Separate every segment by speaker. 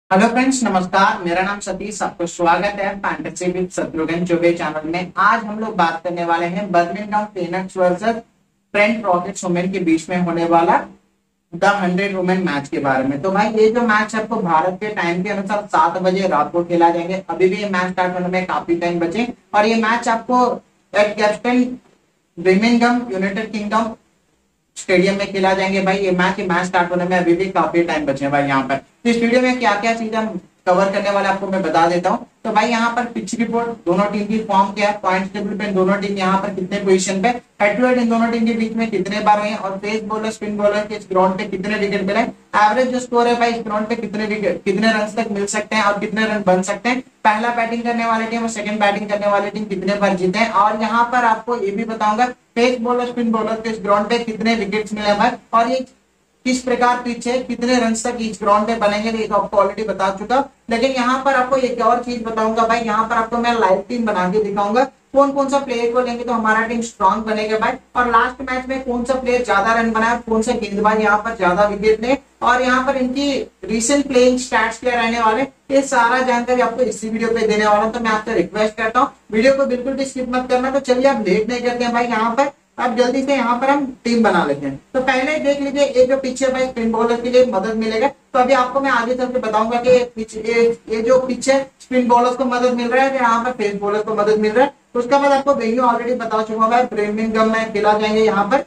Speaker 1: Hello friends, नमस्कार। मेरा नाम सतीश, आपको स्वागत है fantasy with Shatrughan Choubey channel में। आज हम लोग बात करने वाले हैं Birmingham Phoenix versus Trent Rockets women के बीच में होने वाला द 100 वुमेन मैच के बारे में। तो भाई ये जो मैच आपको भारत के टाइम के अनुसार 7 बजे रात को खेला जाएंगे। अभी भी ये मैच स्टार्ट होने में काफी टाइम बचे और ये मैच आपको एट कैप्टन बर्मिंघम यूनाइटेड किंगडम स्टेडियम में खेला जाएंगे। भाई ये मैच स्टार्ट होने में अभी भी काफी टाइम बचे हैं भाई। यहाँ पर तो इस वीडियो में क्या क्या चीजें हम कवर करने वाले आपको मैं बता देता हूँ। तो भाई यहाँ पर पिच रिपोर्ट, दोनों टीम की फॉर्म क्या है, पॉइंट टेबल पे दोनों टीम यहाँ पर कितने पोजीशन पे, हेड टू हेड इन दोनों टीम के बीच में कितने बार हुए और फेस बॉलर स्पिन बॉलर के इस ग्राउंड पे कितने विकेट मिले, एवरेज जो स्कोर है भाई इस ग्राउंड पे कितने विकेट कितने रन तक मिल सकते हैं और कितने रन बन सकते हैं, पहला बैटिंग करने वाली टीम और सेकंड बैटिंग करने वाली टीम कितने बार जीते हैं। और यहाँ पर आपको ये भी बताऊंगा फेस बॉलर स्पिन बॉलर के इस ग्राउंड पे कितने विकेट्स मिले भाई और ये किस प्रकार पिच है, कितने रन तक इस ग्राउंड पे बनेंगे, ये तो आपको ऑलरेडी बता चुका। लेकिन यहाँ पर आपको एक और चीज बताऊंगा भाई। यहाँ पर आपको मैं लाइव टीम बना के दिखाऊंगा कौन कौन सा प्लेयर को लेंगे तो हमारा टीम स्ट्रांग बनेगा भाई। और लास्ट मैच में कौन सा प्लेयर ज्यादा रन बनाए, कौन सा गेंदबाज यहाँ पर ज्यादा विकेट ले और यहाँ पर इनकी रिसेंट प्लेइंग स्टैट्स क्या रहने वाले, ये सारा जानकारी आपको इसी वीडियो पे देने वाला हूँ। तो मैं आपसे रिक्वेस्ट करता हूँ वीडियो को बिल्कुल भी स्किप मत करना। तो चलिए आप लेट नहीं करते हैं भाई, यहाँ पर अब जल्दी से यहाँ पर हम टीम बना लेते हैं। तो पहले देख लीजिए ये जो पिच है भाई स्पिन बॉलर के लिए मदद मिलेगा। तो अभी आपको मैं आगे चल के बताऊंगा कि ये जो पिच है स्पिन बॉलर को मदद मिल रहा है, यहाँ पर फेस बॉलर को मदद मिल रहा है। उसके बाद आपको वेन्यू ऑलरेडी बता चुका हूँ भाई, बर्मिंघम में खेला जाएंगे यहाँ पर।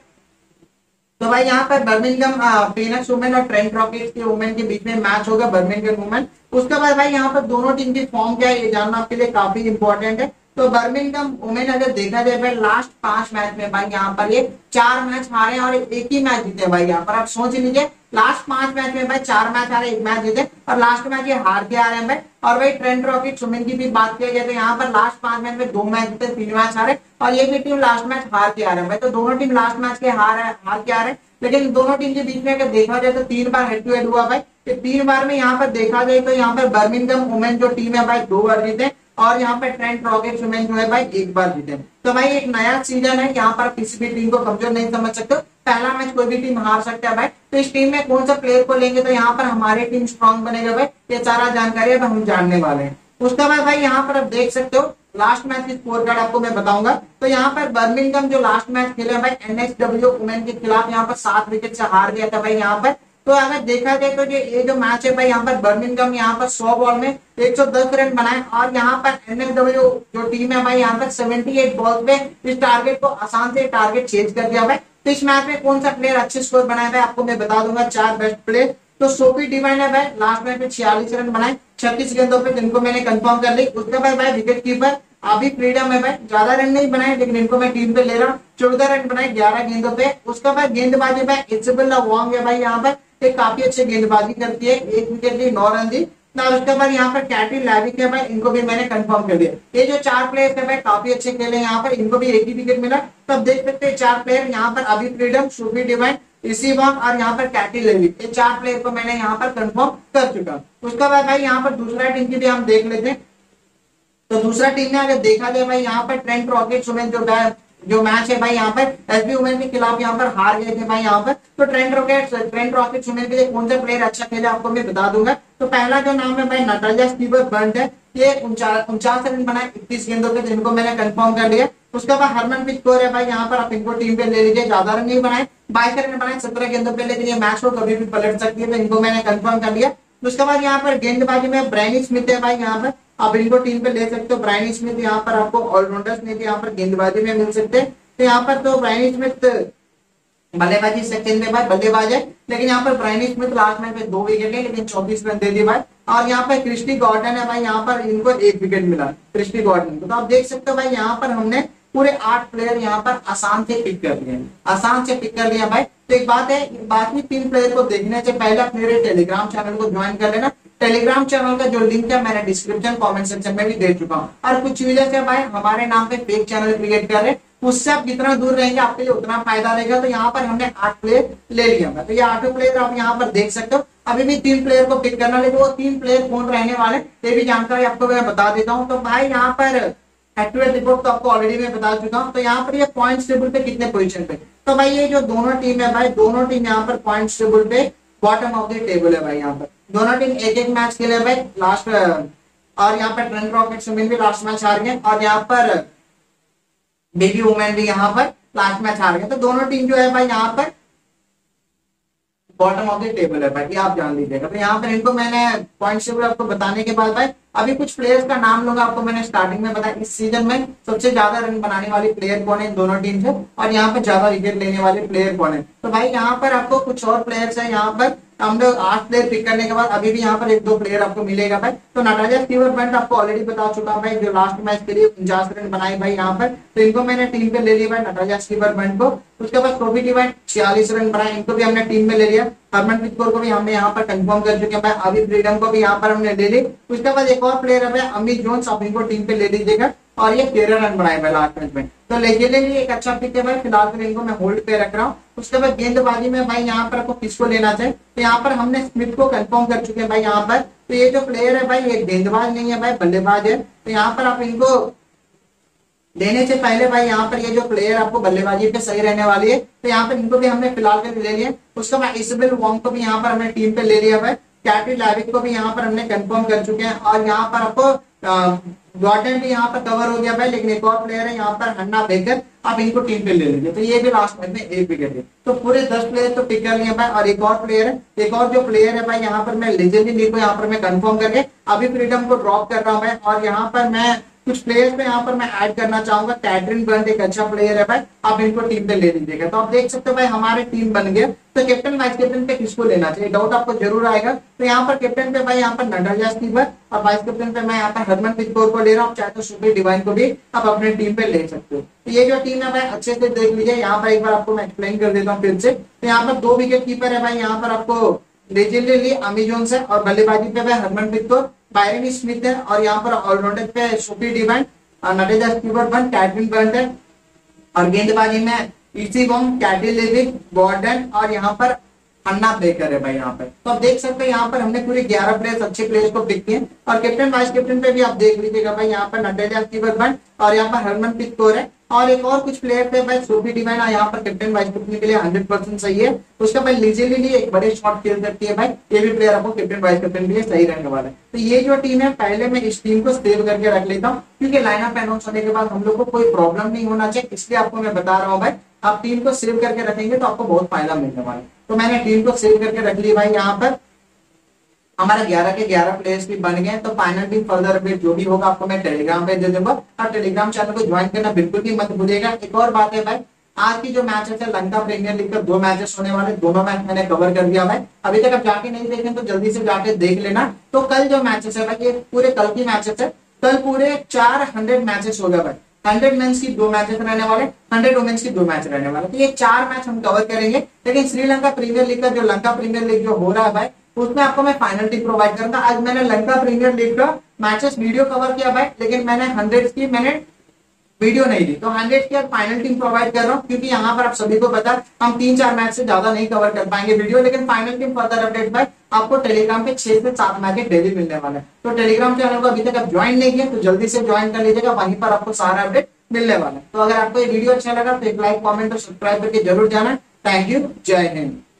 Speaker 1: तो भाई यहाँ पर बर्मिंघम फीनिक्स वुमेन और ट्रेंट रॉकेट्स के वुमेन के बीच में मैच होगा, बर्मिंघम वुमेन। उसके बाद भाई यहाँ पर दोनों टीम की फॉर्म क्या है ये जानना आपके लिए काफी इंपॉर्टेंट है। तो बर्मिंघम वुमेन अगर देखा जाए भाई लास्ट 5 मैच में भाई यहाँ पर ये 4 मैच हारे और एक ही मैच जीते भाई। यहाँ पर आप सोच लीजिए लास्ट 5 मैच में भाई 4 मैच हारे, 1 मैच जीते और लास्ट मैच ये हार के आ रहे हैं भाई। और भाई ट्रेंट रॉकेट्स वुमेन की भी बात किया जाए तो यहाँ पर लास्ट 5 मैच में 2 मैच जीते, 3 मैच हारे और ये भी टीम लास्ट मैच हार के आ रहे हैं भाई। तो दोनों टीम लास्ट मैच के हार के आ रहे हैं। लेकिन दोनों टीम के बीच में अगर देखा जाए तो 3 बार हेड टू हेड हुआ भाई। तो 3 बार में यहाँ पर देखा जाए तो यहाँ पर बर्मिंघम वुमेन जो टीम है भाई 2 बार जीते और यहाँ पर ट्रेंट रॉकेट्स वुमेन जो है भाई 1 बार जीते। तो भाई एक नया सीजन है, यहाँ पर किसी भी टीम को कमजोर नहीं समझ सकते। पहला मैच कोई भी टीम हार सकता है भाई। तो इस टीम में कौन सा प्लेयर को लेंगे तो यहाँ पर हमारी टीम स्ट्रांग बनेगा भाई, ये सारा जानकारी अब हम जानने वाले हैं। उसके बाद भाई यहाँ पर आप देख सकते हो लास्ट मैच की स्कोर कार्ड आपको मैं बताऊंगा। तो यहाँ पर बर्मिंघम जो लास्ट मैच खेले भाई एनएसडब्ल्यू वुमेन के खिलाफ यहाँ पर 7 विकेट से हार गया था भाई यहाँ पर। तो अगर देखा जाए तो ये जो मैच है भाई यहाँ पर बर्मिंघम यहाँ पर 100 बॉल में 110 रन बनाए और यहाँ पर एनएसडब्ल्यू जो टीम है भाई यहाँ पर 78 बॉल पे इस टारगेट को आसान से टारगेट चेज कर दिया भाई। तो इस मैच में कौन सा प्लेयर अच्छे स्कोर बनाए भाई आपको मैं बता दूंगा 4 बेस्ट प्लेयर। तो सोफी डिवाइन है भाई, लास्ट मैच में 46 रन बनाए 36 गेंदों पे, जिनको मैंने कंफर्म कर ली। उसके बाद भाई विकेट कीपर अभी फ्रीडम है भाई, ज्यादा रन नहीं बनाए लेकिन इनको मैं टीम पे ले रहा हूँ, 14 रन बनाए 11 गेंदों पे। उसके बाद गेंदबाजी भाई इजबेला वांग है भाई यहाँ पर, एक काफी अच्छी गेंदबाजी करती है, 1 विकेट ली 9 रन दी। उसके बाद यहाँ पर कैटी लैविक है भाई, इनको भी मैंने कंफर्म कर दिया। ये जो 4 प्लेयर्स है भाई काफी अच्छे खेले यहाँ पर, इनको भी 1 ही विकेट मिला। तो अब देख सकते हैं 4 प्लेयर यहाँ पर अभी फ्रीडम, सोफी डिवाइन, इसी वांग और यहाँ पर कैटी लेविक, ये 4 प्लेयर को मैंने यहाँ पर कंफर्म कर चुका। उसके बाद भाई यहाँ पर दूसरा टीम की भी हम देख लेते हैं। तो दूसरा टीम में अगर देखा जाए भाई यहाँ पर ट्रेंट रॉकेट्स वुमेन जो मैच है भाई यहाँ पर एसबी वुमेन के खिलाफ यहाँ पर हार गए थे भाई यहाँ पर। तो ट्रेंट रॉकेट्स वुमेन के लिए कौन सा प्लेयर अच्छा खेला आपको मैं बता दूंगा। तो पहला जो नाम है भाई नटालिया स्टीवर बर्ट है, ये 49 रन बनाए 31 गेंदों पे, जिनको मैंने कंफर्म कर लिया। उसके बाद हरमनप्रीत कौर है भाई यहाँ पर, आप इनको टीम पे ले लीजिए, ज्यादा रन नहीं बनाए 22 रन बनाए 17 गेंदों पे, लेकिन ये मैच को कभी भी पलट सकती है, तो इनको मैंने कंफर्म कर लिया। उसके बाद यहाँ पर गेंदबाजी में ब्रायनी स्मिथ है भाई यहाँ पर, आप इनको टीम पे ले सकते हो। ब्रायनी स्मिथ यहाँ पर आपको ऑलराउंडर्स नहीं थे, यहाँ पर गेंदबाजी में मिल सकते हैं। तो यहाँ पर तो ब्रायनी स्मिथ बल्लेबाजी सेकंड में भाई बल्लेबाज है, लेकिन यहाँ पर ब्रायनी स्मिथ लास्ट मैच में 2 विकेट है लेकिन 34 रन दे दिए भाई। और यहाँ पर क्रिस्टी गॉर्डन है भाई, यहाँ पर इनको 1 विकेट मिला क्रिस्टी गॉर्डन को। तो आप देख सकते हो भाई यहाँ पर हमने पूरे 8 प्लेयर यहाँ पर आसान से पिक कर लिए, आसान से पिक कर लिया भाई। तो एक बात है, बाकी 3 प्लेयर को देखने से पहले आप मेरे टेलीग्राम चैनल को ज्वाइन कर लेना। टेलीग्राम चैनल का जो लिंक है मैंने डिस्क्रिप्शन कमेंट सेक्शन में भी दे चुका हूँ। और कुछ यूजर से भाई हमारे नाम पे फेक चैनल क्रिएट कर रहे, उससे आप जितना दूर रहेंगे आपके लिए उतना फायदा रहेगा। तो यहाँ पर हमने 8 प्लेयर ले लिया। तो ये 8 प्लेयर आप यहाँ पर देख सकते हो। अभी भी 3 प्लेयर को पिक करना, लेकिन वो 3 प्लेयर कौन रहने वाले ये भी जानकारी आपको मैं बता देता हूँ। तो भाई यहाँ पर हेड टू हेड रिपोर्ट तो आपको ऑलरेडी मैं बता चुका हूँ। तो यहाँ पर ये पॉइंट्स टेबल पे कितने पोजीशन पे, तो भाई ये जो दोनों टीम है भाई, दोनों टीम यहाँ पर पॉइंट्स टेबल पे बॉटम ऑफ द टेबल है भाई। यहाँ पर दोनों टीम एक एक मैच खेले भाई लास्ट, और यहाँ पर ट्रेंट रॉकेट्स वुमेन भी लास्ट मैच हार गए, और यहाँ पर बेबी वुमेन भी यहाँ पर लास्ट मैच हार गए। तो दोनों टीम जो है भाई यहाँ पर बॉटम ऑफ द टेबल है भाई, ये आप जान लीजिएगा। तो यहाँ पर इनको मैंने पॉइंट टेबल आपको बताने के बाद भाई अभी कुछ प्लेयर्स का नाम लूंगा आपको। मैंने स्टार्टिंग में बताया इस सीजन में सबसे ज्यादा रन बनाने वाली प्लेयर कौन है इन दोनों टीम से, और यहाँ पर ज्यादा विकेट लेने वाले प्लेयर कौन है। तो भाई यहाँ पर आपको कुछ और प्लेयर्स है, यहाँ पर हम लोग 8 प्लेयर पिक करने के बाद अभी भी यहाँ पर 1-2 प्लेयर आपको मिलेगा भाई। तो नटराजा स्टीवर बंट आपको ऑलरेडी बता चुका भाई, जो लास्ट मैच के लिए 49 रन बनाए भाई यहाँ पर, तो इनको मैंने टीम पे ले लिया भाई नटराजा स्टीवर बंट को। उसके बाद टॉबी डिवाइन 46 रन बनाए, इनको भी हमने टीम में ले लिया। हरमनप्रीत कौर को भी हमने यहाँ पर कंफर्म कर चुके हैं भाई, अभी फ्रीडम को भी यहाँ पर हमने ले ली। उसके बाद एक और प्लेयर है भाई अमित जोन्स, आप इनको टीम पे ले लीजिएगा, और ये 13 रन बनाए भाई लास्ट मैच में। तो लेके एक अच्छा पिक है भाई, फिलहाल फिर इनको मैं होल्ड पे रख रहा हूँ। उसके बाद गेंदबाजी में भाई यहाँ पर आपको किसको लेना चाहिए, तो यहाँ पर हमने स्मिथ को कंफर्म कर चुके हैं भाई यहाँ पर। तो ये जो प्लेयर है भाई ये गेंदबाज नहीं है भाई, बल्लेबाज है। तो यहाँ पर आप इनको लेने से पहले भाई यहाँ पर ये जो प्लेयर आपको बल्लेबाजी पे सही रहने वाली है, तो यहाँ पर इनको भी हमने फिलहाल के लिए ले लिया। उसके बाद इसाबेल वोंग को भी यहाँ पर हमने टीम पे ले लिया भाई। कैटरी लैविक को भी यहाँ पर हमने कंफर्म कर चुके हैं, और यहाँ पर आपको गॉर्डन भी यहाँ पर कवर हो गया भाई। लेकिन एक और प्लेयर है यहाँ पर हन्ना बेकर, आप इनको टीम पे ले लीजिए। तो ये भी लास्ट मैच में 1 विकेट है। तो पूरे 10 प्लेयर तो पिक कर लिए भाई, और एक और प्लेयर है, एक और जो प्लेयर है भाई यहाँ पर मैं लेजेंडरी लीग को यहाँ पर मैं कंफर्म करके अभी फ्रीडम को ड्रॉप कर रहा हूँ भाई। और यहाँ पर मैं कुछ प्लेयर्स में यहाँ पर मैं ऐड करना चाहूंगा। कैटरिन बर्ट एक अच्छा प्लेयर है भाई, आप इनको टीम पे ले लीजिएगा। तो आप देख सकते हो भाई हमारे टीम बन गए। तो कैप्टन वाइस कैप्टन पे किसको लेना चाहिए, डाउट आपको जरूर आएगा। तो यहाँ पर कैप्टन पे भाई यहाँ पर नटराजा स्टीवर, और वाइस कैप्टन पे मैं यहाँ पर हरमनप्रीत कौर को ले रहा हूँ। चाहे तो सुपर डिवाइन को भी आप अपने टीम पे ले सकते हो। तो ये जो टीम है भाई अच्छे से देख लीजिए। यहाँ पर एक बार आपको मैं एक्सप्लेन कर देता हूँ फिर से। तो यहाँ पर 2 विकेट कीपर है भाई, यहाँ पर आपको लेजेंडरी अमी जोन्स है, और बल्लेबाजी पे भाई हरमनप्रीत कौर, बायरन स्मिथ है, और यहाँ पर ऑलराउंडर पे सुपर डिवाइन, नटराजा स्टीवर बंट, कैटरिन बर्ट है, और गेंदबाजी में इसी वोंग, कैटी लेविक, गॉर्डन, और यहाँ पर अन्ना बेकर है भाई यहाँ पर। तो आप देख सकते हैं यहाँ पर हमने पूरे 11 प्लेयर्स अच्छे प्लेयर्स को पिक किए। और कैप्टन वाइस कैप्टन पे भी आप देख लीजिएगा भाई, यहाँ पर नटराजा स्टीवर बंट, और यहाँ पर हरमनप्रीत कौर है, और एक और कुछ प्लेयर थे भाई सोफी डिवाइन, यहाँ पर कैप्टन वाइस कैप्टन के लिए 100% सही है। उसका भाई लीजिली एक बड़े शॉट खेल सकती है भाई, ये भी प्लेयर आपको कैप्टन वाइस कैप्टन के लिए सही रहने वाला है। तो ये जो टीम है पहले मैं इस टीम को सेव करके रख लेता हूँ, क्योंकि लाइनअप अनाउंस होने के बाद हम लोग को कोई प्रॉब्लम नहीं होना चाहिए, इसलिए आपको मैं बता रहा हूँ भाई। आप टीम को सेव करके रखेंगे तो आपको बहुत फायदा मिलने वाला है। तो मैंने टीम को सेव करके रख ली भाई। यहाँ पर हमारे 11 के 11 प्लेयर्स भी बन गए। तो फाइनल टीम फर्दर अपडेट जो भी होगा आपको मैं टेलीग्राम पे दे दूंगा, और टेलीग्राम चैनल को ज्वाइन करना बिल्कुल भी मत भूलिएगा। एक और बात है भाई, आज की जो मैचेस है लंका प्रीमियर लीग का 2 मैचेस होने वाले, दोनों मैच मैंने कवर कर दिया भाई। अभी तक आप जाके नहीं देखें तो जल्दी से जाके देख लेना। तो कल जो मैचेस है भाई ये पूरे कल की मैचेस है, कल पूरे 400 मैचेस हो गए भाई। 100 मेंस की 2 मैचेस रहने वाले, 100 वुमेन्स की 2 मैच रहने वाले। तो ये 4 मैच हम कवर करेंगे। लेकिन श्रीलंका प्रीमियर लीग का जो लंका प्रीमियर लीग जो हो रहा है भाई, उसमें आपको मैं फाइनल टीम प्रोवाइड करूंगा। आज मैंने लंका प्रीमियर लीग का मैचेस वीडियो कवर किया भाई, लेकिन मैंने 100 की मैंने वीडियो नहीं दी। तो 100 की आज फाइनल टीम प्रोवाइड कर रहा हूँ, क्योंकि यहाँ पर आप सभी को पता हम 3-4 मैच से ज्यादा नहीं कवर कर पाएंगे वीडियो। लेकिन फाइनल टीम फर्दर अपडेट भाई आपको टेलीग्राम पे 6 से 7 मैच डेली मिलने वाले हैं। तो टेलीग्राम चैनल को अभी तक आप ज्वाइन नहीं किए तो जल्दी से ज्वाइन कर लीजिएगा, वहीं पर आपको सारा अपडेट मिलने वाला है। तो अगर आपको ये वीडियो अच्छा लगा तो एक लाइक, कमेंट और सब्सक्राइब करके जरूर जाना। थैंक यू, जय हिंद।